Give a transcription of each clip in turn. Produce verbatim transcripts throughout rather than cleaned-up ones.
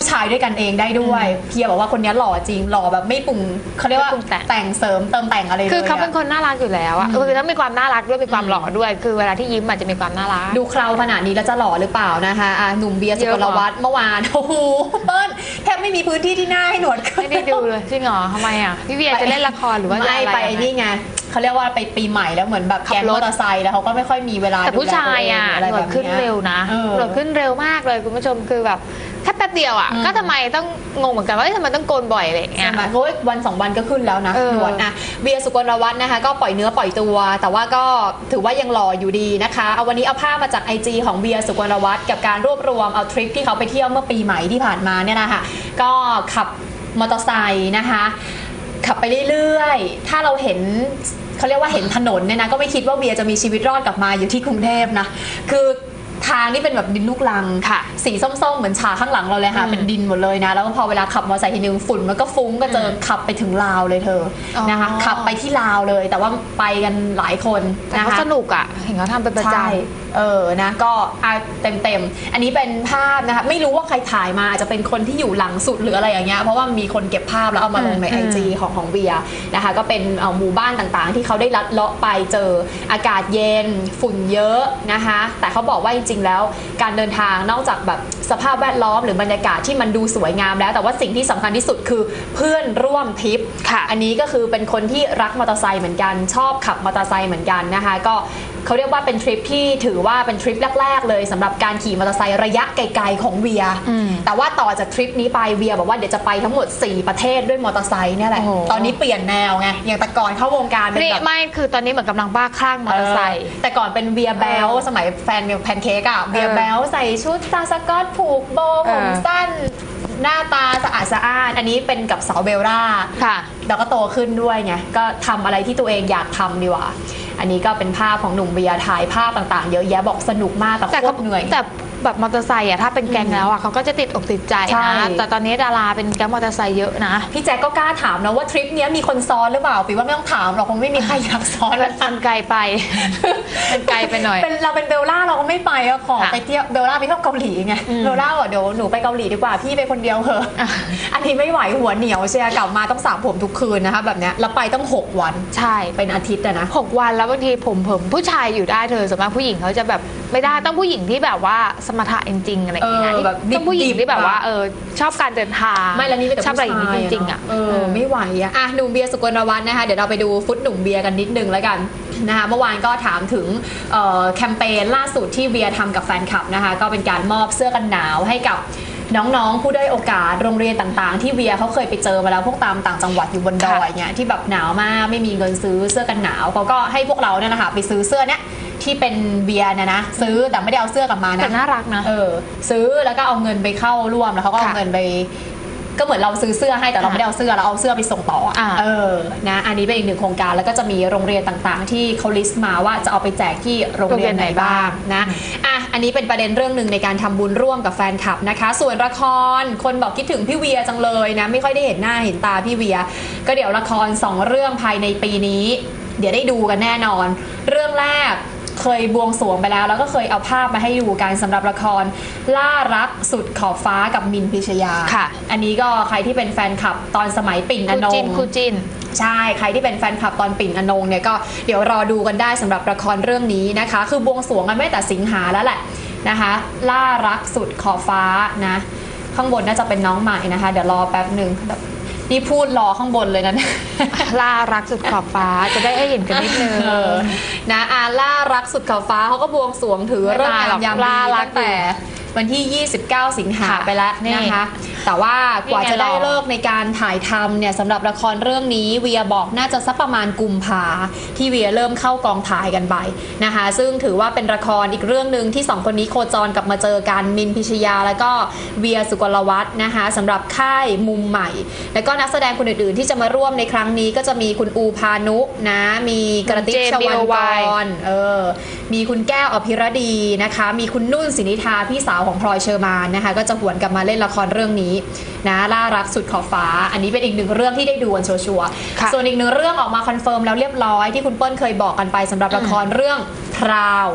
ชายด้วยกันเองได้ด้วยเพียบอกว่าคนนี้หล่อจริงหล่อแบบไม่ปรุงเขาเรียกว่าแต่งเสริมเติมแต่งอะไรเลยคือเขาเป็นคนน่ารักอยู่แล้วอะคือต้องมีความน่ารักด้วยมีความหล่อด้วยคือเวลาที่ยิ้มอาจจะมีความน่ารักดูเคราขนาดนี้แล้วจะหล่อหรือเปล่านะคะหนุ่มเบียร์สุกลวัฒน์เมื่อวานโอ้โหเปิ้ลแทบไม่มีพื้นที่ที่หน้าให้หนวดขึ้นไม่ได้ดูเลยจริงเหรอทำไมอ่ะพี่เบียร์จะเล่นละครหรือว่าไม่ไปนี่ไงเขาเรียกว่าไปปีใหม่แล้วเหมือนแบบแก๊งมอเตอร์ไซค์แล้วเขาก็ไม่ค่อยมีเวลาแต่ผู้ชายอ่ะหนวดขึ้นเร็วนะหนวดขึ้นเร็วมากเลยคุณผู้ชมคือแบบแค่แป๊บเดียวอ่ะก็ทำไมต้องงงเหมือนกันว่าทำไมต้องโกนบ่อยอะไรอย่างเงี้ยโอ้ยวันสองวันก็ขึ้นแล้วนะหนวดนะเบียร์สุกลวัฒน์นะคะก็ปล่อยเนื้อปล่อยตัวแต่ว่าก็ถือว่ายังหล่ออยู่ดีนะคะเอาวันนี้เอาภาพมาจาก ไอ จี ของเบียร์สุกลวัฒน์กับการรวบรวมเอาทริปที่เขาไปเที่ยวเมื่อปีใหม่ที่ผ่านมาเนี่ยนะคะก็ขับมอเตอร์ไซค์นะคะขับไปเรื่อยๆถ้าเราเห็นเขาเรียกว่าเห็นถนนเนี่ยนะก็ไม่คิดว่าเบียร์จะมีชีวิตรอดกลับมาอยู่ที่กรุงเทพนะคือทางนี่เป็นแบบดินลูกรังสีส้มๆเหมือนฉากข้างหลังเราเลยค่ะเป็นดินหมดเลยนะแล้วก็พอเวลาขับมอเตอร์ไซค์ทีนึงฝุ่นมันก็ฟุ้งก็เจอขับไปถึงลาวเลยเธอนะคะขับไปที่ลาวเลยแต่ว่าไปกันหลายคนนะคะสนุกอ่ะเห็นเขาทำเป็นประจำเออนะก็เต็มเต็มอันนี้เป็นภาพนะคะไม่รู้ว่าใครถ่ายมาอาจจะเป็นคนที่อยู่หลังสุดหรืออะไรอย่างเงี้ยเพราะว่ามีคนเก็บภาพแล้วเอามาลงใน ไอ จี ของของเบียร์นะคะก็เป็นหมู่บ้านต่างๆที่เขาได้ลัดเลาะไปเจออากาศเย็นฝุ่นเยอะนะคะแต่เขาบอกว่าจริงๆแล้วการเดินทางนอกจากแบบสภาพแวดล้อมหรือบรรยากาศที่มันดูสวยงามแล้วแต่ว่าสิ่งที่สำคัญที่สุดคือเพื่อนร่วมทริปอันนี้ก็คือเป็นคนที่รักมอเตอร์ไซค์เหมือนกันชอบขับมอเตอร์ไซค์เหมือนกันนะคะก็เขาเรียกว่าเป็นทริปที่ถือว่าเป็นทริปแรกๆเลยสำหรับการขี่มอเตอร์ไซค์ระยะไกลๆของเวียแต่ว่าต่อจากทริปนี้ไปเวียบอกว่าเดี๋ยวจะไปทั้งหมดสี่ประเทศด้วยมอเตอร์ไซค์เนี่ยแหละตอนนี้เปลี่ยนแนวไงอย่างแต่ก่อนเข้าวงการเป็นแบบไม่คือตอนนี้เหมือนกำลังบ้าคลั่งมอเตอร์ไซค์แต่ก่อนเป็นเวียแบลสมัยแฟนแพนเค้กอะเวียแบลใส่ชุดซาสกอตผูกโบผมสั้นหน้าตาสะอาดสะอ้านอันนี้เป็นกับสาวเบลล่าแล้วก็โตขึ้นด้วยไงก็ทำอะไรที่ตัวเองอยากทำดีกว่าอันนี้ก็เป็นภาพของหนุ่มเบียร์ถ่ายภาพต่างๆเยอะแยะบอกสนุกมากแต่โคตรเหนื่อยแต่แบบมอเตอร์ไซค์อะถ้าเป็นแก๊งแล้วอะเขาก็จะติดอกติดใจนะแต่ตอนนี้ดาราเป็นแก๊งมอเตอร์ไซค์เยอะนะพี่แจ๊กก็กล้าถามนะว่าทริปนี้มีคนซ้อนหรือเปล่าปีว่าไม่ต้องถามหรอกคงไม่มีใครอยากซ้อนมันไกลไปมันไกลไปหน่อยเป็นเราเป็นเบลล่าเราก็ไม่ไปอะขอไปเที่ยวเบลล่าไปเที่ยวเกาหลีไงเบลล่าบอกเดี๋ยวหนูไปเกาหลีดีกว่าพี่ไปคนเดียวเหอะอันนี้ไม่ไหวหัวเหนียวเชียร์กลับมาต้องสระผมทุกคืนนะคะแบบเนี้ยแล้วไปต้องหกวันใช่เป็นอาทิตย์นะหกวันแล้วบางทีผมผมผู้ชายอยู่ได้เธอส่วนมากผู้หญิงเขาจะแบบไม่ได้ต้องผู้หญิงที่แบบว่าสมถะจริงๆอะไรอย่างเงี้ยต้องผู้หญิงที่แบบว่าเออชอบการเดินทางไม่แล้วนี่เป็นชอบอะไรอย่างนี้จริงๆอ่ะเออไม่ไหวอ่ะอ่ะหนุ่มเบียร์สุกลวัฒน์นะคะเดี๋ยวเราไปดูฟุตหนุ่มเบียร์กันนิดนึงแล้วกันนะคะเมื่อวานก็ถามถึงแคมเปญล่าสุดที่เบียร์ทำกับแฟนคลับนะคะก็เป็นการมอบเสื้อกันหนาวให้กับน้องๆผู้ด้อยโอกาสโรงเรียนต่างๆที่เวียเขาเคยไปเจอมาแล้วพวกตามต่างจังหวัดอยู่บนดอยเงี้ยที่แบบหนาวมากไม่มีเงินซื้อเสื้อกันหนาวเขาก็ให้พวกเราเนี่ยนะคะไปซื้อเสื้อเนี้ยที่เป็นเบียร์นะนะซื้อแต่ไม่ได้เอาเสื้อกลับมานะแต่น่ารักนะเออซื้อแล้วก็เอาเงินไปเข้าร่วมแล้วเขาก็เอาเงินไปก็เหมือนเราซื้อเสื้อให้แต่เราไม่ได้เอาเสื้อเราเอาเสื้อไปส่งต่อเออนะอันนี้เป็นอีกหนึ่งโครงการแล้วก็จะมีโรงเรียนต่างๆที่เขาลิสต์มาว่าจะเอาไปแจกที่โรงเรียนไหนบ้างนะอ่ะอันนี้เป็นประเด็นเรื่องหนึ่งในการทำบุญร่วมกับแฟนคลับนะคะส่วนละครคนบอกคิดถึงพี่เวียจังเลยนะไม่ค่อยได้เห็นหน้าเห็นตาพี่เวียก็เดี๋ยวละครสองเรื่องภายในปีนี้เดี๋ยวได้ดูกันแน่นอนเรื่องแรกเคยบวงสรวงไปแล้วแล้วก็เคยเอาภาพมาให้ดูกันสำหรับละครล่ารักสุดขอบฟ้ากับมินพิชยาค่ะอันนี้ก็ใครที่เป็นแฟนคลับตอนสมัยปิ่นอนงคู่จิ้นใช่ใครที่เป็นแฟนคลับตอนปิ่นอนงเนี่ยก็เดี๋ยวรอดูกันได้สำหรับละครเรื่องนี้นะคะคือบวงสรวงกันไม่แต่สิงหาแล้วแหละนะคะล่ารักสุดขอบฟ้านะข้างบนน่าจะเป็นน้องใหม่นะคะเดี๋ยวรอแป๊บหนึ่งนี่พูดรอข้างบนเลยนะล่ารักสุดขอบฟ้าจะได้ให้เห็นกันนิดนึงนะอาล่ารักสุดขอบฟ้าเขาก็บวงสรวงถือเรื่องงามยามดีตั้งแต่วันที่ยี่สิบเก้าสิงหาไปแล้วนะคะแต่ว่ากว่าจะได้เลิกในการถ่ายทำเนี่ยสำหรับละครเรื่องนี้เวียบอกน่าจะสักประมาณกุมภาที่เวียเริ่มเข้ากองถ่ายกันไปนะคะซึ่งถือว่าเป็นละครอีกเรื่องหนึ่งที่สองคนนี้โคจรกลับมาเจอกันมินพิชยาแล้วก็เวียสุกลวัฒน์นะคะสำหรับค่ายมุมใหม่แล้วก็นักแสดงคนอื่นๆที่จะมาร่วมในครั้งนี้ก็จะมีคุณอูพานุนะมีกระติกชวันกรเออมีคุณแก้วอภิรดีนะคะมีคุณนุ่นสินิธาพี่สาวของพลอยเชอร์มานนะคะก็จะหวนกลับมาเล่นละครเรื่องนี้นะล่ารักสุดขอบฟ้าอันนี้เป็นอีกหนึ่งเรื่องที่ได้ดูกันชัวร์ๆส่วนอีกหนึ่งเรื่องออกมาคอนเฟิร์มแล้วเรียบร้อยที่คุณเปิ้ลเคยบอกกันไปสำหรับละครเรื่องพราว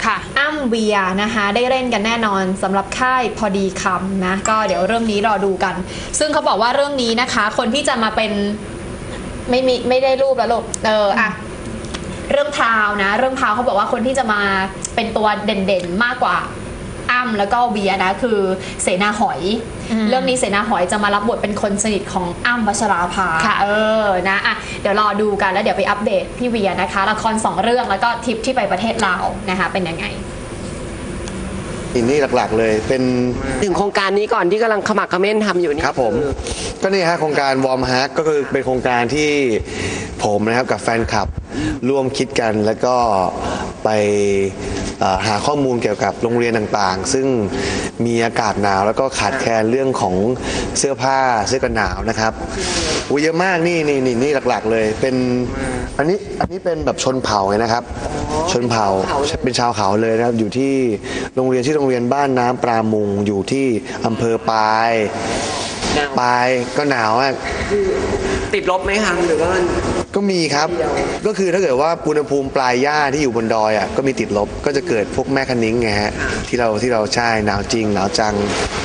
อ้ำเวียนะคะได้เล่นกันแน่นอนสำหรับค่ายพอดีคำนะก็เดี๋ยวเรื่องนี้รอดูกัน ซึ่งเขาบอกว่าเรื่องนี้นะคะคนที่จะมาเป็นไม่มีไม่ได้รูปแล้วลูกเอออะเรื่องพราวนะเรื่องพราวเขาบอกว่าคนที่จะมาเป็นตัวเด่นๆมากกว่าอ้ำแล้วก็เวียนะคือเสนาหอยเรื่องนี้เสนาหอยจะมารับบทเป็นคนสนิทของอ้ำพัชราภาเออนะอ่ะเดี๋ยวรอดูกันแล้วเดี๋ยวไปอัปเดตพี่เวียนะคะละครสองเรื่องแล้วก็ทริปที่ไปประเทศลาวนะคะเป็นยังไงอินนี่หลักๆเลยเป็นถึงโครงการนี้ก่อนที่กำลังขมักเขม้นทำอยู่นี่ครับผมก็นี่ฮะโครงการวอร์มฮักก็คือเป็นโครงการที่ผมนะครับกับแฟนคลับร่วมคิดกันแล้วก็ไปหาข้อมูลเกี่ยวกับโรงเรียนต่างๆซึ่งมีอากาศหนาวแล้วก็ขาดแคลนเรื่องของเสื้อผ้าเสื้อกันหนาวนะครับอุ้ยเยอะมากนี่นี่นี่นี่หลักๆเลยเป็นอันนี้อันนี้เป็นแบบชนเผ่าไงนะครับชนเผ่าเป็นชาวเขาเลยนะครับอยู่ที่โรงเรียนที่โรงเรียนบ้านน้ำปรามุงอยู่ที่อำเภอปายปายก็หนาวอ่ะติดลบไหมคะหรือว่าก็มีครับก็คือถ้าเกิดว่าอุณหภูมิปลายหญ้าที่อยู่บนดอยอ่ะก็มีติดลบก็จะเกิดพวกแม่คะนิ้งไงฮะที่เราที่เราใช่หนาวจริงหนาวจัง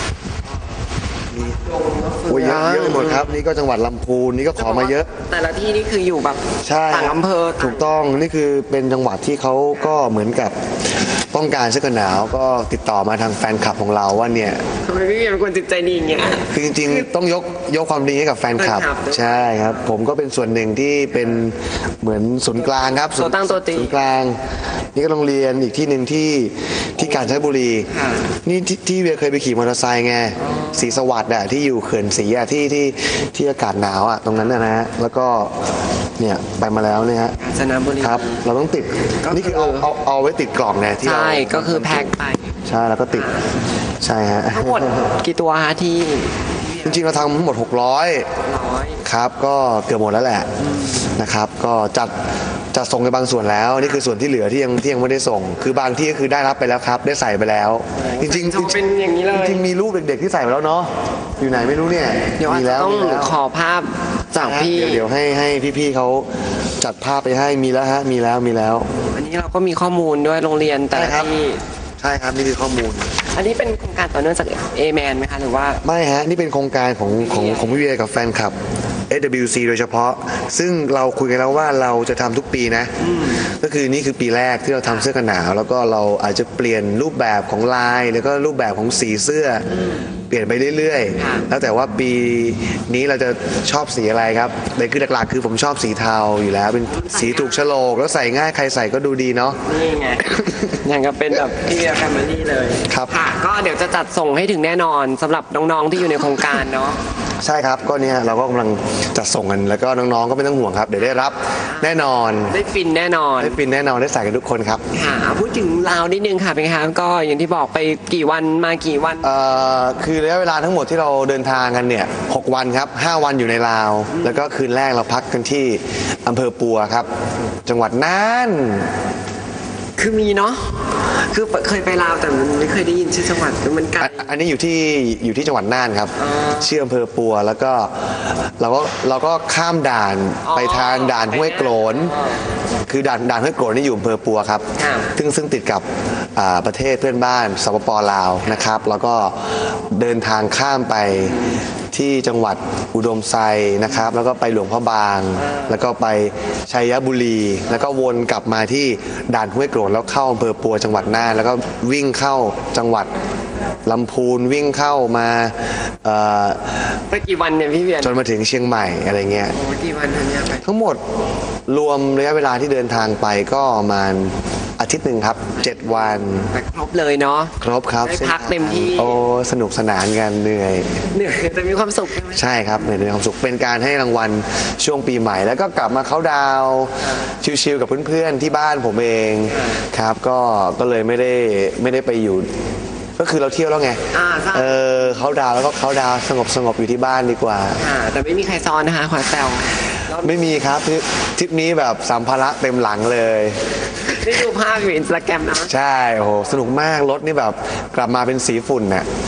โอ้ยเยอะเยอะหมดครับนี่ก็จังหวัดลำพูนนี่ก็ขอมาเยอะแต่ละที่นี่คืออยู่แบบต่างอำเภอถูกต้องนี่คือเป็นจังหวัดที่เขาก็เหมือนกับต้องการเสื้อกันหนาวก็ติดต่อมาทางแฟนคลับของเราว่าเนี่ยทำไมพี่เป็นคนจิตใจดีเงี้ยคือจริงๆต้องยกยกความดีให้กับแฟนคลับใช่ครับผมก็เป็นส่วนหนึ่งที่เป็นเหมือนศูนย์กลางครับตัวตั้งตัวตีศูนย์กลางนี่ก็โรงเรียนอีกที่หนึ่งที่ที่กาญจนบุรีนี่ที่เวียเคยไปขี่มอเตอร์ไซค์ไงศรีสวัสดิ์อะที่อยู่เขื่อนศรีอะที่ที่ที่อากาศหนาวอะตรงนั้นนะฮะแล้วก็เนี่ยไปมาแล้วเนี่ยฮะกาญจนบุรีครับเราต้องติดนี่คือเอาเอาเอาไว้ติดกล่องไงที่เราใช่ก็คือแพ็คไปใช่แล้วก็ติดใช่ฮะทั้งหมดกี่ตัวฮะที่จริงๆเราทำทั้งหมดหกร้อยครับก็เกือบหมดแล้วแหละนะครับก็จัดจัดส่งในบางส่วนแล้วนี่คือส่วนที่เหลือที่ยังที่ยังไม่ได้ส่งคือบางที่ก็คือได้รับไปแล้วครับได้ใส่ไปแล้วจริงๆเป็นอย่างนี้เลยจริงๆมีรูปเด็กๆที่ใส่ไปแล้วเนาะอยู่ไหนไม่รู้เนี่ยมีแล้วต้องขอภาพจากพี่เดี๋ยวให้ให้พี่ๆเขาจัดภาพไปให้มีแล้วฮะมีแล้วมีแล้วอันนี้เราก็มีข้อมูลด้วยโรงเรียนแต่ที่ใช่ครับนี่คือข้อมูลอันนี้เป็นโครงการต่อเนื่องจากเอแมนไหมคะหรือว่าไม่ฮะนี่เป็นโครงการของของของพี่เวียกับแฟนคลับ เอส ดับเบิลยู ซี โดยเฉพาะซึ่งเราคุยกันแล้วว่าเราจะทำทุกปีนะก็คือนี่คือปีแรกที่เราทำเสื้อกันหนาวแล้วก็เราอาจจะเปลี่ยนรูปแบบของลายแล้วก็รูปแบบของสีเสื้อเปลี่ยนไปเรื่อยๆแล้วแต่ว่าปีนี้เราจะชอบสีอะไรครับแต่คือหลักๆคือผมชอบสีเทาอยู่แล้วเป็นสีถูกโฉลกแล้วใส่ง่ายใครใส่ก็ดูดีเนาะนี่ไงอย่างกับเป็นแบบพี่แฟมิลี่เลยครับค่ะก็เดี๋ยวจะจัดส่งให้ถึงแน่นอนสำหรับน้องๆที่อยู่ในโครงการเนาะใช่ครับก็เนี่ยเราก็กำลังจัดส่งกันแล้วก็น้องๆก็ไม่ต้องห่วงครับเดี๋ยวได้รับแน่นอนได้ฟินแน่นอนได้ฟินแน่นอนได้ใส่กันทุกคนครับค่ะพูดถึงลาวนิดนึงค่ะเป็นไงคะก็อย่างที่บอกไปกี่วันมากี่วันเอ่อคือระยะเวลาทั้งหมดที่เราเดินทางกันเนี่ยหกวันครับห้าวันอยู่ในลาวแล้วก็คืนแรกเราพักกันที่อำเภอปัวครับจังหวัดน่านคือมีเนาะคือเคยไปลาวแต่มันไม่เคยได้ยินชื่อจังหวัดมันไกลอันนี้อยู่ที่อยู่ที่จังหวัดน่านครับชื่ออำเภอปัวแล้วก็เราก็เราก็ข้ามด่านไปทางด่านห้วยโกลนคือด่านด่านห้วยโกลนนี่อยู่อำเภอปัวครับซึ่งซึ่งติดกับประเทศเพื่อนบ้านสปป.ลาวนะครับแล้วก็เดินทางข้ามไปที่จังหวัดอุดมไซนะครับแล้วก็ไปหลวงพระบางแล้วก็ไปชัยบุรีแล้วก็วนกลับมาที่ด่านห้วยโกลนแล้วเข้าอำเภอปัวจังหวัดน่านแล้วก็วิ่งเข้าจังหวัดลำพูนวิ่งเข้ามาไปกี่วันเนี่ยพี่เวียนจนมาถึงเชียงใหม่อะไรเงี้ยกี่วันเนี่ยไปทั้งหมดรวมระยะเวลาที่เดินทางไปก็ประมาณอาทิตย์หนึ่งครับเจ็ดวันครบเลยเนาะครบครับได้พักเต็มที่โอ้สนุกสนานกันเหนื่อยเหนื่อยแต่มีความสุขใช่ครับเหนื่อยมีความสุขเป็นการให้รางวัลช่วงปีใหม่แล้วก็กลับมาเข้าดาวชิลๆกับเพื่อนๆที่บ้านผมเองครับก็ก็เลยไม่ได้ไม่ได้ไปอยู่ก็คือเราเที่ยวแล้วไงเออเขาดาวแล้วก็เขาดาวสงบสงบอยู่ที่บ้านดีกว่าแต่ไม่มีใครซ้อนนะคะขอแซวไม่มีครับทริปนี้แบบสัมภาระเต็มหลังเลยได้ดูภาพอยู่อินสตาแกรมนะใช่โอ้โหสนุกมากรถนี่แบบกลับมาเป็นสีฝุ่นเนี่ย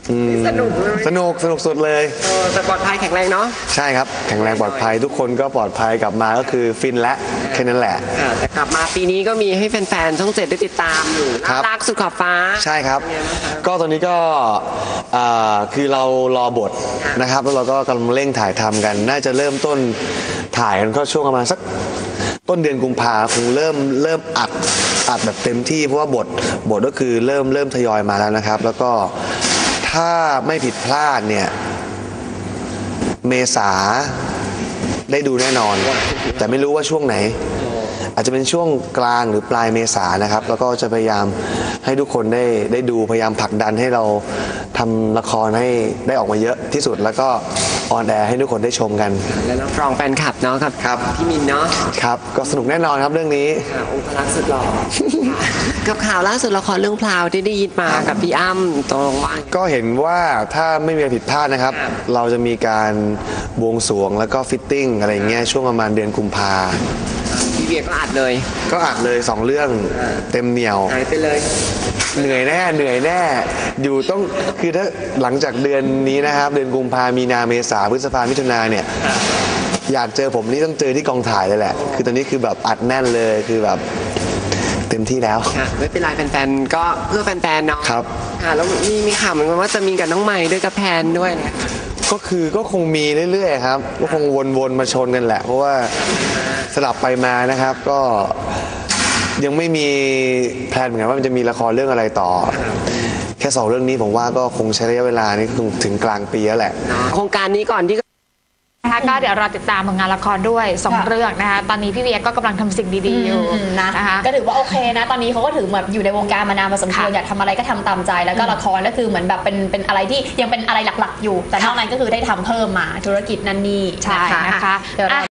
อืมสนุกเลยสนุกสนุกสุดเลยเออแต่ปลอดภัยแข็งแรงเนาะใช่ครับแข็งแรงปลอดภัยทุกคนก็ปลอดภัยกลับมาก็คือฟินและแค่นั้นแหละค่ะแต่กลับมาปีนี้ก็มีให้แฟนๆช่องเจ็ดได้ติดตามอยู่ครับรักสุดขอบฟ้าใช่ครับ ก็ตอนนี้ก็อ่าคือเรารอบทนะครับ แล้วเราก็กำลังเร่งถ่ายทำกัน น่าจะเริ่มต้นถ่ายกันก็ช่วงประมาณสักต้นเดือนกุมภาคงเริ่มเริ่มอัดอัดแบบเต็มที่เพราะว่าบทบทก็คือเริ่มเริ่มทยอยมาแล้วนะครับ แล้วก็ถ้าไม่ผิดพลาดเนี่ยเมษาได้ดูแน่นอน แต่ไม่รู้ว่าช่วงไหน อาจจะเป็นช่วงกลางหรือปลายเมษานะครับ แล้วก็จะพยายามให้ทุกคนได้ได้ดูพยายามผลักดันให้เราทำละครให้ได้ออกมาเยอะที่สุด แล้วก็ออนแอร์ให้ทุกคนได้ชมกันและนักร้องแฟนคลับเนาะครับครับพี่มินเนาะครับ ก็สนุกแน่นอนครับเรื่องนี้ค่ะองครักษ์สุดหล่อ กับข่าวล่าสุดละครเรื่องพลาวที่ได้ยินมากับพี่อ้ำตรงว่าก็เห็นว่าถ้าไม่มีอะไรผิดพลาดนะครับครับเราจะมีการบวงสรวงแล้วก็ฟิตติ้งอะไรเงี้ยช่วงประมาณเดือนกุมภาพี่เวียก็อัดเลยก็อัดเลยสองเรื่องเต็มเหนียวหายไปเลยเหนื่อยแน่เหนื่อยแน่อยู่ต้องคือถ้าหลังจากเดือนนี้นะครับ เดือนกุมภามีนาเมษาพฤษภามิถุนาเนี่ยอยากเจอผมนี่ต้องเจอที่กองถ่ายเลยแหละ คือตอนนี้คือแบบอัดแน่นเลยคือแบบเต็มที่แล้วค่ะไม่เป็นไรแฟนๆก็เพื่อแฟนๆเนาะครับค่ะแล้วมีมีข่าวเหมือนกันว่าจะมีกับน้องใหม่ด้วยกับแพนด้วยเนี่ยก็คือก็คงมีเรื่อยๆครับก็คงวนๆมาชนกันแหละ เพราะว่าสลับไปมานะครับก็ยังไม่มีแพลนเหมือนกันว่ามันจะมีละครเรื่องอะไรต่อ แค่สองเรื่องนี้ผมว่าก็คงใช้ระยะเวลานี่คงถึงกลางปีแล้วแหละโครงการนี้ก่อนที่นะคะก็เดี๋ยวรอติดตามผลงานละครด้วยสองค่ะเรื่องนะคะตอนนี้พี่เวียก็กำลังทำสิ่งดีๆอยู่อืมนะนะคะก็ถือว่าโอเคนะ ตอนนี้เขาก็ถือแบบอยู่ในวงการมานานพอสมควรค่ะอยากทำอะไรก็ทำตามใจแล้วก็ละครก็คือเหมือนแบบเป็นเป็นอะไรที่ยังเป็นอะไรหลักๆอยู่ แต่นอกนั้นก็คือได้ทำเพิ่มมาธุรกิจนั่นนี่ใช่นะคะเดี๋ยวเรา